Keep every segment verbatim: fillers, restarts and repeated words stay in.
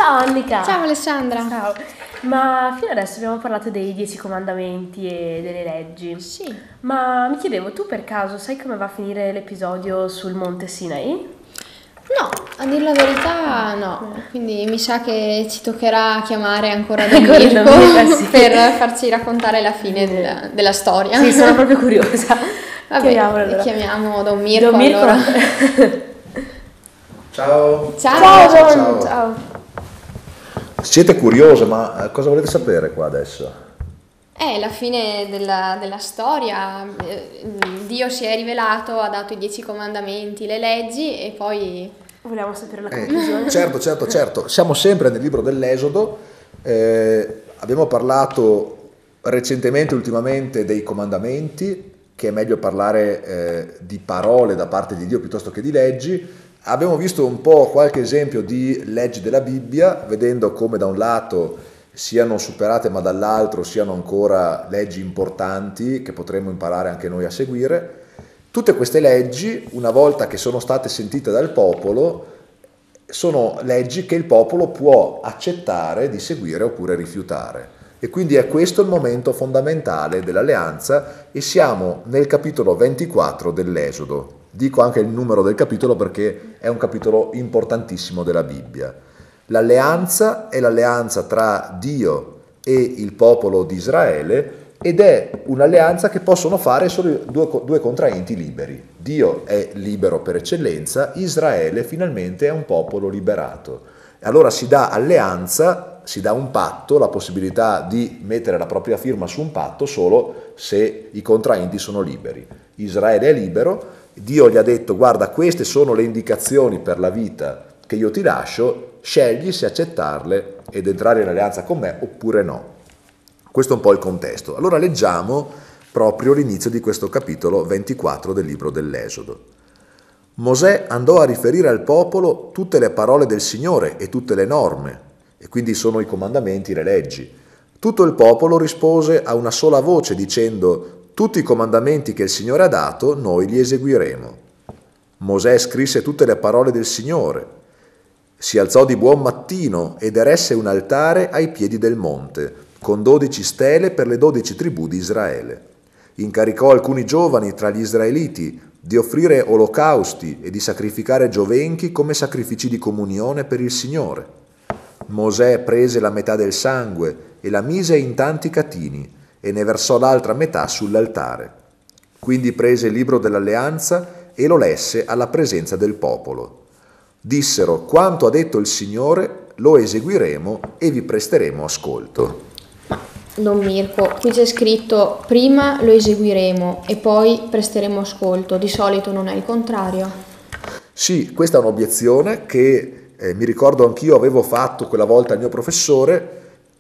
Ciao Annika! Ciao Alessandra! Ciao! Ma fino adesso abbiamo parlato dei dieci comandamenti e delle leggi. Sì. Ma mi chiedevo, tu per caso sai come va a finire l'episodio sul Monte Sinai? No, a dir la verità no, quindi mi sa che ci toccherà chiamare ancora Don Mirko Mirko, sì. per farci raccontare la fine della, della storia. Sì, sono proprio curiosa. Vabbè, Chiamiamolo allora. chiamiamo Don Mirko, Don Mirko. allora. Ciao. Ciao. Ciao, Don, Ciao. ciao. Siete curiose, ma eh, cosa volete sapere qua adesso? È la fine della, della storia, eh, Dio si è rivelato, ha dato i dieci comandamenti, le leggi e poi... Vogliamo sapere la Eh, conclusione? certo, certo, certo. Siamo sempre nel libro dell'Esodo. Eh, abbiamo parlato recentemente, ultimamente, dei comandamenti, che è meglio parlare eh, di parole da parte di Dio piuttosto che di leggi. Abbiamo visto un po' qualche esempio di leggi della Bibbia, vedendo come da un lato siano superate ma dall'altro siano ancora leggi importanti che potremmo imparare anche noi a seguire. Tutte queste leggi, una volta che sono state sentite dal popolo, sono leggi che il popolo può accettare di seguire oppure rifiutare. E quindi è questo il momento fondamentale dell'alleanza e siamo nel capitolo ventiquattro dell'Esodo. Dico anche il numero del capitolo perché è un capitolo importantissimo della Bibbia. L'alleanza è l'alleanza tra Dio e il popolo di Israele ed è un'alleanza che possono fare solo due, due contraenti liberi. Dio è libero per eccellenza, Israele finalmente è un popolo liberato. Allora si dà alleanza, si dà un patto, la possibilità di mettere la propria firma su un patto solo se i contraenti sono liberi. Israele è libero, Dio gli ha detto guarda queste sono le indicazioni per la vita che io ti lascio, scegli se accettarle ed entrare in alleanza con me oppure no. Questo è un po' il contesto. Allora leggiamo proprio l'inizio di questo capitolo ventiquattro del libro dell'Esodo. Mosè andò a riferire al popolo tutte le parole del Signore e tutte le norme, e quindi sono i comandamenti, le leggi. Tutto il popolo rispose a una sola voce dicendo tutti i comandamenti che il Signore ha dato noi li eseguiremo. Mosè scrisse tutte le parole del Signore. Si alzò di buon mattino ed eresse un altare ai piedi del monte, con dodici stele per le dodici tribù di Israele. Incaricò alcuni giovani tra gli israeliti di offrire olocausti e di sacrificare giovenchi come sacrifici di comunione per il Signore. Mosè prese la metà del sangue e la mise in tanti catini e ne versò l'altra metà sull'altare. Quindi prese il libro dell'alleanza e lo lesse alla presenza del popolo. Dissero, quanto ha detto il Signore, lo eseguiremo e vi presteremo ascolto. Don Mirko, qui c'è scritto prima lo eseguiremo e poi presteremo ascolto, di solito non è il contrario? Sì, questa è un'obiezione che eh, mi ricordo anch'io avevo fatto quella volta al mio professore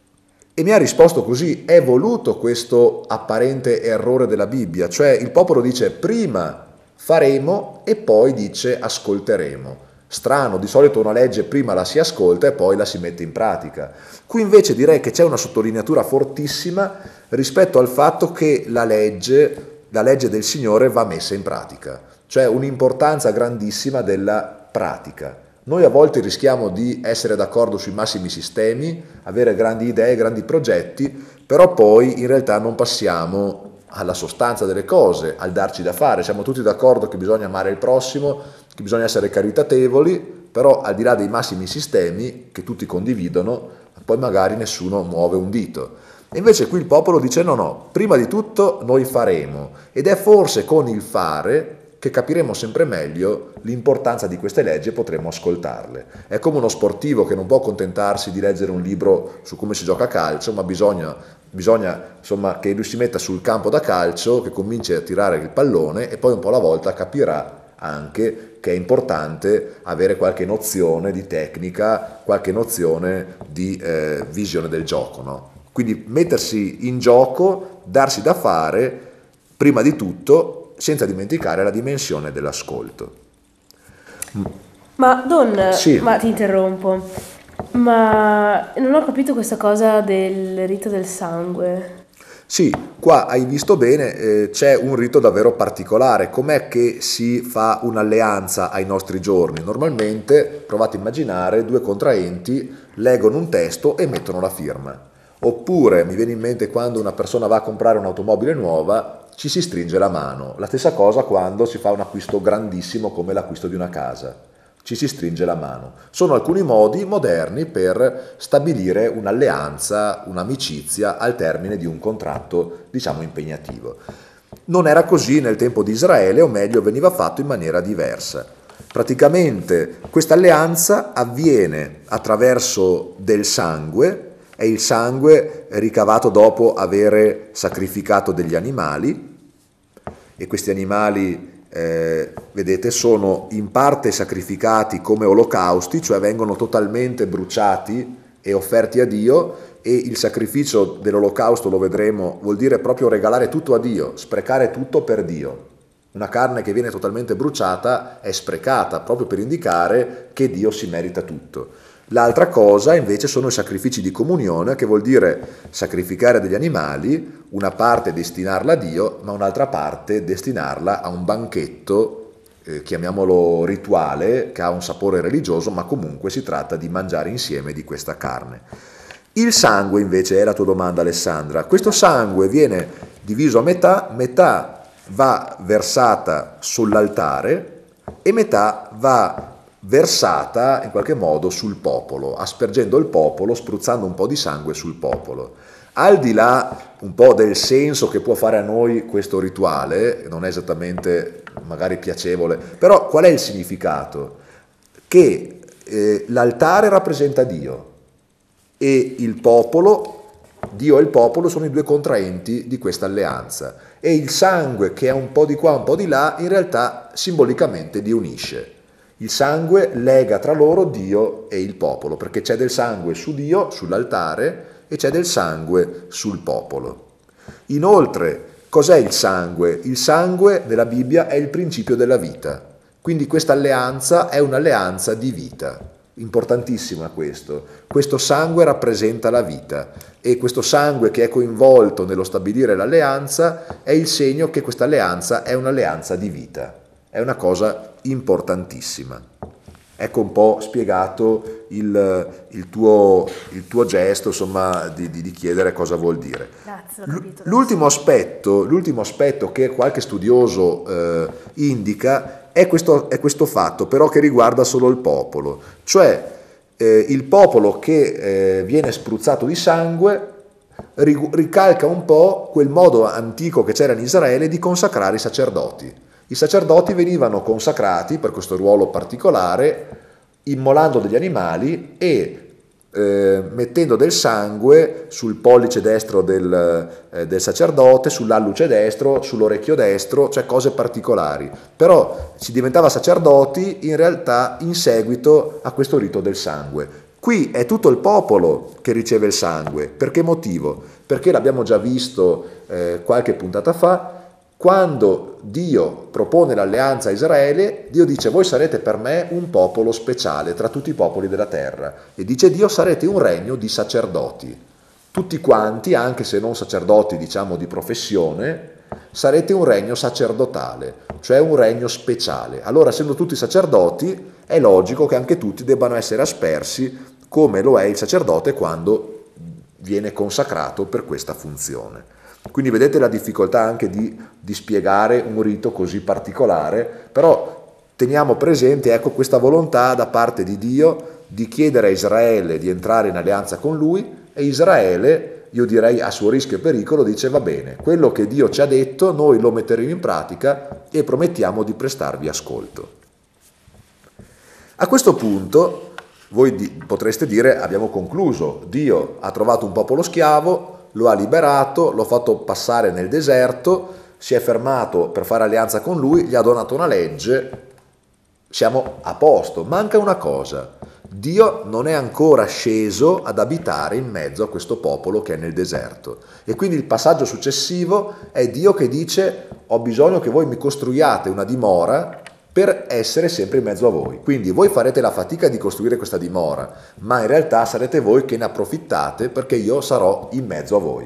e mi ha risposto così, è voluto questo apparente errore della Bibbia, cioè il popolo dice prima faremo e poi dice ascolteremo. Strano, di solito una legge prima la si ascolta e poi la si mette in pratica. Qui invece direi che c'è una sottolineatura fortissima rispetto al fatto che la legge, la legge del Signore va messa in pratica, cioè un'importanza grandissima della pratica. Noi a volte rischiamo di essere d'accordo sui massimi sistemi, avere grandi idee, grandi progetti, però poi in realtà non passiamo alla sostanza delle cose, al darci da fare. Siamo tutti d'accordo che bisogna amare il prossimo, che bisogna essere caritatevoli, però al di là dei massimi sistemi che tutti condividono, poi magari nessuno muove un dito. E invece qui il popolo dice no, no, prima di tutto noi faremo, ed è forse con il fare che capiremo sempre meglio l'importanza di queste leggi e potremo ascoltarle. È come uno sportivo che non può accontentarsi di leggere un libro su come si gioca a calcio, ma bisogna, bisogna insomma, che lui si metta sul campo da calcio, che cominci a tirare il pallone e poi un po' alla volta capirà anche che è importante avere qualche nozione di tecnica, qualche nozione di eh, visione del gioco, no? Quindi mettersi in gioco, darsi da fare, prima di tutto, senza dimenticare la dimensione dell'ascolto. Ma Don, Sì. ma ti interrompo, ma non ho capito questa cosa del rito del sangue. Sì, qua hai visto bene, eh, c'è un rito davvero particolare. Com'è che si fa un'alleanza ai nostri giorni? Normalmente, provate a immaginare, due contraenti leggono un testo e mettono la firma. Oppure mi viene in mente quando una persona va a comprare un'automobile nuova, ci si stringe la mano. La stessa cosa quando si fa un acquisto grandissimo come l'acquisto di una casa. Ci si stringe la mano. Sono alcuni modi moderni per stabilire un'alleanza, un'amicizia al termine di un contratto, diciamo, impegnativo. Non era così nel tempo di Israele, o meglio, veniva fatto in maniera diversa. Praticamente questa alleanza avviene attraverso del sangue, è il sangue ricavato dopo avere sacrificato degli animali, e questi animali Eh, vedete, sono in parte sacrificati come olocausti, cioè vengono totalmente bruciati e offerti a Dio, e il sacrificio dell'olocausto, lo vedremo, vuol dire proprio regalare tutto a Dio, sprecare tutto per Dio. Una carne che viene totalmente bruciata è sprecata, proprio per indicare che Dio si merita tutto. L'altra cosa invece sono i sacrifici di comunione, che vuol dire sacrificare degli animali, una parte destinarla a Dio, ma un'altra parte destinarla a un banchetto, eh, chiamiamolo rituale, che ha un sapore religioso, ma comunque si tratta di mangiare insieme di questa carne. Il sangue invece è la tua domanda, Alessandra. Questo sangue viene diviso a metà, metà va versata sull'altare e metà va versata in qualche modo sul popolo, aspergendo il popolo, spruzzando un po' di sangue sul popolo. Al di là un po' del senso che può fare a noi questo rituale, non è esattamente magari piacevole, però qual è il significato? Che eh, l'altare rappresenta Dio e il popolo, Dio e il popolo sono i due contraenti di questa alleanza, e il sangue, che è un po' di qua, un po' di là, in realtà simbolicamente li unisce. Il sangue lega tra loro Dio e il popolo, perché c'è del sangue su Dio, sull'altare, e c'è del sangue sul popolo. Inoltre, cos'è il sangue? Il sangue nella Bibbia è il principio della vita, quindi questa alleanza è un'alleanza di vita. Importantissimo questo. Questo sangue rappresenta la vita, e questo sangue che è coinvolto nello stabilire l'alleanza è il segno che questa alleanza è un'alleanza di vita. È una cosa importantissima. Ecco un po' spiegato il, il, tuo, il tuo gesto, insomma, di, di, di chiedere cosa vuol dire. Grazie, ho capito. L'ultimo aspetto, l'ultimo aspetto che qualche studioso eh, indica è questo, è questo fatto, però, che riguarda solo il popolo, cioè eh, il popolo che eh, viene spruzzato di sangue ricalca un po' quel modo antico che c'era in Israele di consacrare i sacerdoti. I sacerdoti venivano consacrati per questo ruolo particolare, immolando degli animali e eh, mettendo del sangue sul pollice destro del, eh, del sacerdote, sull'alluce destro, sull'orecchio destro, cioè cose particolari. Però si diventava sacerdoti in realtà in seguito a questo rito del sangue. Qui è tutto il popolo che riceve il sangue. Per che motivo? Perché l'abbiamo già visto eh, qualche puntata fa. Quando Dio propone l'alleanza a Israele, Dio dice: voi sarete per me un popolo speciale tra tutti i popoli della terra, e dice Dio: sarete un regno di sacerdoti, tutti quanti, anche se non sacerdoti diciamo di professione, sarete un regno sacerdotale, cioè un regno speciale. Allora, essendo tutti sacerdoti, è logico che anche tutti debbano essere aspersi, come lo è il sacerdote quando viene consacrato per questa funzione. Quindi vedete la difficoltà anche di, di spiegare un rito così particolare, però teniamo presente, ecco, questa volontà da parte di Dio di chiedere a Israele di entrare in alleanza con lui, e Israele, io direi a suo rischio e pericolo, dice: va bene, quello che Dio ci ha detto noi lo metteremo in pratica e promettiamo di prestarvi ascolto. A questo punto voi di, potreste dire: abbiamo concluso, Dio ha trovato un popolo schiavo, lo ha liberato, lo ha fatto passare nel deserto, si è fermato per fare alleanza con lui, gli ha donato una legge, siamo a posto. Manca una cosa: Dio non è ancora sceso ad abitare in mezzo a questo popolo che è nel deserto, e quindi il passaggio successivo è Dio che dice: ho bisogno che voi mi costruiate una dimora per essere sempre in mezzo a voi. Quindi voi farete la fatica di costruire questa dimora, ma in realtà sarete voi che ne approfittate, perché io sarò in mezzo a voi.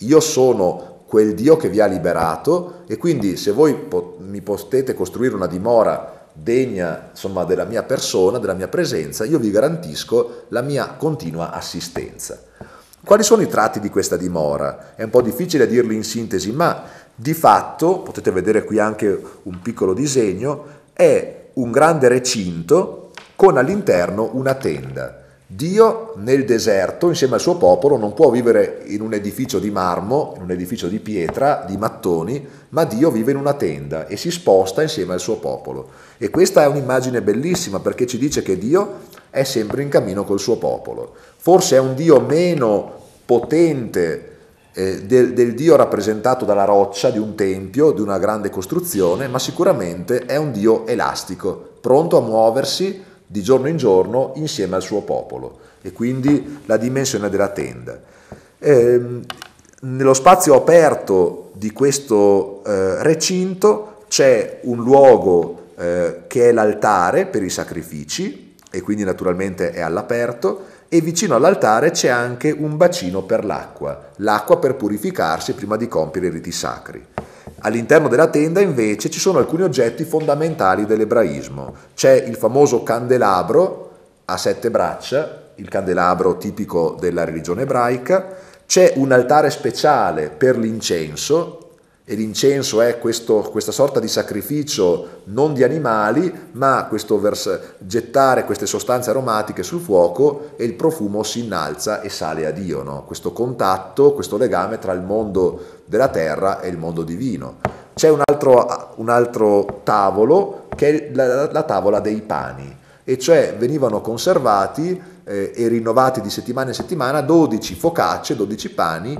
io sono quel Dio che vi ha liberato e quindi se voi po- mi potete costruire una dimora degna, insomma, della mia persona, della mia presenza, io vi garantisco la mia continua assistenza. Quali sono i tratti di questa dimora? È un po' difficile dirli in sintesi, ma di fatto, potete vedere qui anche un piccolo disegno, è un grande recinto con all'interno una tenda. Dio nel deserto, insieme al suo popolo, non può vivere in un edificio di marmo, in un edificio di pietra, di mattoni, ma Dio vive in una tenda e si sposta insieme al suo popolo. E questa è un'immagine bellissima perché ci dice che Dio è sempre in cammino col suo popolo. Forse è un Dio meno potente eh, del, del Dio rappresentato dalla roccia di un tempio, di una grande costruzione, ma sicuramente è un Dio elastico, pronto a muoversi di giorno in giorno insieme al suo popolo, e quindi la dimensione della tenda. Eh, nello spazio aperto di questo eh, recinto c'è un luogo eh, che è l'altare per i sacrifici, e quindi naturalmente è all'aperto, e vicino all'altare c'è anche un bacino per l'acqua, l'acqua per purificarsi prima di compiere i riti sacri. All'interno della tenda invece ci sono alcuni oggetti fondamentali dell'ebraismo. C'è il famoso candelabro a sette braccia, il candelabro tipico della religione ebraica, c'è un altare speciale per l'incenso, e l'incenso è questo, questa sorta di sacrificio non di animali, ma questo vers- gettare queste sostanze aromatiche sul fuoco e il profumo si innalza e sale a Dio, no? Questo contatto, questo legame tra il mondo della terra e il mondo divino. C'è un altro, un altro tavolo che è la, la tavola dei pani, e cioè venivano conservati eh, e rinnovati di settimana in settimana dodici focacce, dodici pani,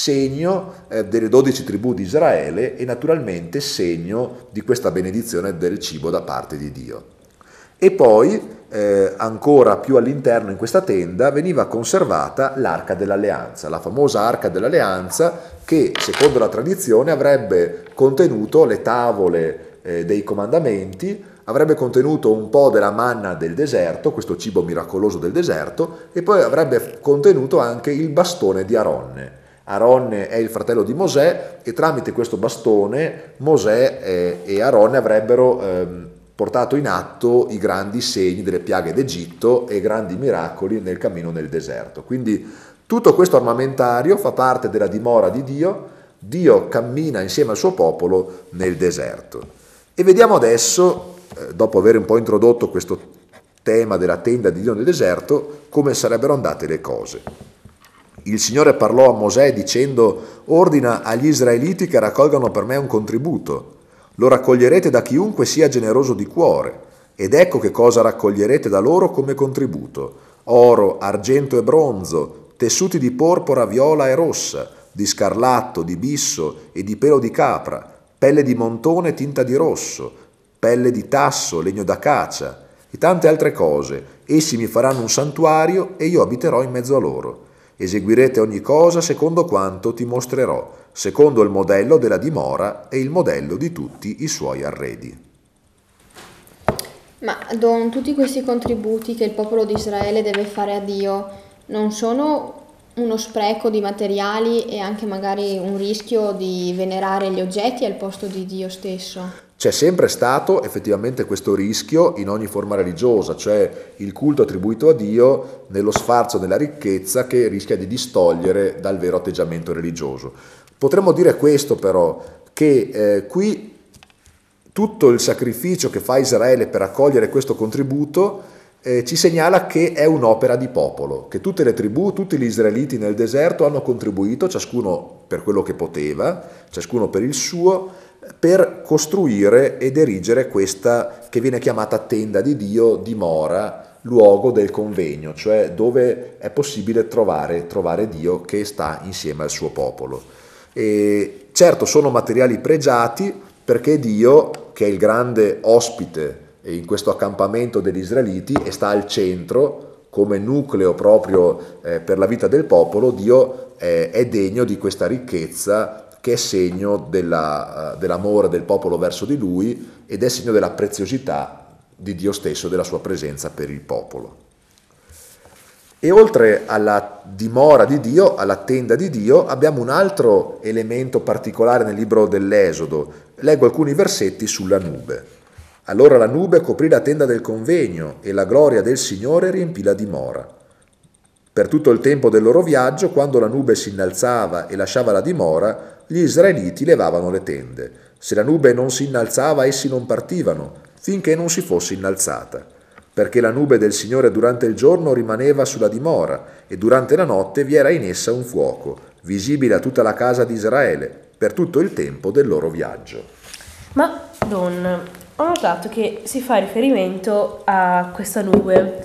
segno eh, delle dodici tribù di Israele e naturalmente segno di questa benedizione del cibo da parte di Dio. E poi eh, ancora più all'interno in questa tenda veniva conservata l'Arca dell'Alleanza, la famosa Arca dell'Alleanza che secondo la tradizione avrebbe contenuto le tavole eh, dei comandamenti, avrebbe contenuto un po' della manna del deserto, questo cibo miracoloso del deserto, e poi avrebbe contenuto anche il bastone di Aronne. Aronne è il fratello di Mosè e tramite questo bastone Mosè eh, e Aronne avrebbero eh, portato in atto i grandi segni delle piaghe d'Egitto e grandi miracoli nel cammino nel deserto. Quindi tutto questo armamentario fa parte della dimora di Dio, Dio cammina insieme al suo popolo nel deserto. E vediamo adesso, dopo aver un po' introdotto questo tema della tenda di Dio nel deserto, come sarebbero andate le cose. Il Signore parlò a Mosè dicendo: ordina agli israeliti che raccolgano per me un contributo. Lo raccoglierete da chiunque sia generoso di cuore, ed ecco che cosa raccoglierete da loro come contributo: oro, argento e bronzo, tessuti di porpora, viola e rossa, di scarlatto, di bisso e di pelo di capra, pelle di montone, tinta di rosso, pelle di tasso, legno d'acacia e tante altre cose. Essi mi faranno un santuario e io abiterò in mezzo a loro. Eseguirete ogni cosa secondo quanto ti mostrerò, secondo il modello della dimora e il modello di tutti i suoi arredi. Ma Don, tutti questi contributi che il popolo di Israele deve fare a Dio non sono uno spreco di materiali e anche magari un rischio di venerare gli oggetti al posto di Dio stesso? C'è sempre stato effettivamente questo rischio in ogni forma religiosa, cioè il culto attribuito a Dio nello sfarzo della ricchezza che rischia di distogliere dal vero atteggiamento religioso. Potremmo dire questo però, che eh, qui tutto il sacrificio che fa Israele per raccogliere questo contributo eh, ci segnala che è un'opera di popolo, che tutte le tribù, tutti gli israeliti nel deserto hanno contribuito, ciascuno per quello che poteva, ciascuno per il suo, per costruire ed erigere questa che viene chiamata tenda di Dio, dimora, luogo del convegno, cioè dove è possibile trovare, trovare Dio che sta insieme al suo popolo. E certo sono materiali pregiati perché Dio, che è il grande ospite in questo accampamento degli israeliti e sta al centro come nucleo proprio eh, per la vita del popolo, Dio eh, è degno di questa ricchezza che è segno della, dell'amore del popolo verso di lui ed è segno della preziosità di Dio stesso, della sua presenza per il popolo. E oltre alla dimora di Dio, alla tenda di Dio, abbiamo un altro elemento particolare nel libro dell'Esodo. Leggo alcuni versetti sulla nube. Allora la nube coprì la tenda del convegno e la gloria del Signore riempì la dimora. Per tutto il tempo del loro viaggio, quando la nube si innalzava e lasciava la dimora, gli israeliti levavano le tende. Se la nube non si innalzava, essi non partivano, finché non si fosse innalzata. Perché la nube del Signore durante il giorno rimaneva sulla dimora, e durante la notte vi era in essa un fuoco, visibile a tutta la casa di Israele, per tutto il tempo del loro viaggio. Ma, Don, ho notato che si fa riferimento a questa nube,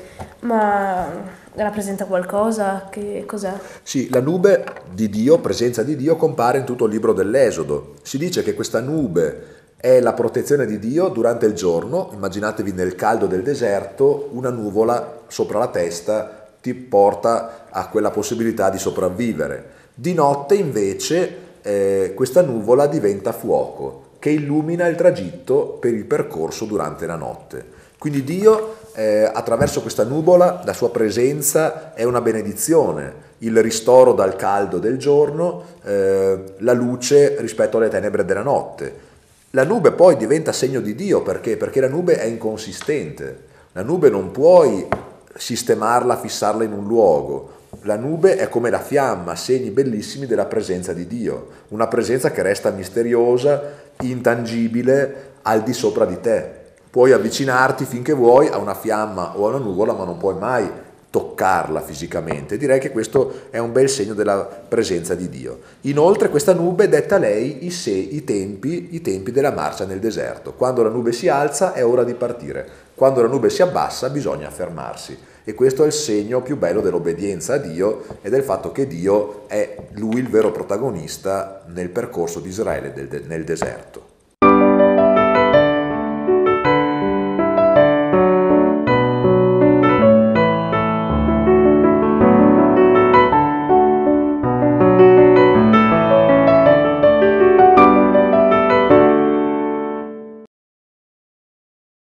ma rappresenta qualcosa? Che cos'è? Sì, la nube di Dio, presenza di Dio, compare in tutto il libro dell'Esodo. Si dice che questa nube è la protezione di Dio durante il giorno. Immaginatevi nel caldo del deserto, una nuvola sopra la testa ti porta a quella possibilità di sopravvivere. Di notte invece eh, questa nuvola diventa fuoco che illumina il tragitto per il percorso durante la notte. Quindi Dio eh, attraverso questa nuvola, la sua presenza è una benedizione, il ristoro dal caldo del giorno, eh, la luce rispetto alle tenebre della notte. La nube poi diventa segno di Dio, perché? Perché la nube è inconsistente, la nube non puoi sistemarla, fissarla in un luogo, la nube è come la fiamma, segni bellissimi della presenza di Dio, una presenza che resta misteriosa, intangibile, al di sopra di te. Puoi avvicinarti finché vuoi a una fiamma o a una nuvola, ma non puoi mai toccarla fisicamente. Direi che questo è un bel segno della presenza di Dio. Inoltre questa nube detta lei i, se, i, tempi, i tempi della marcia nel deserto. Quando la nube si alza è ora di partire, quando la nube si abbassa bisogna fermarsi. E questo è il segno più bello dell'obbedienza a Dio e del fatto che Dio è Lui il vero protagonista nel percorso di Israele nel deserto.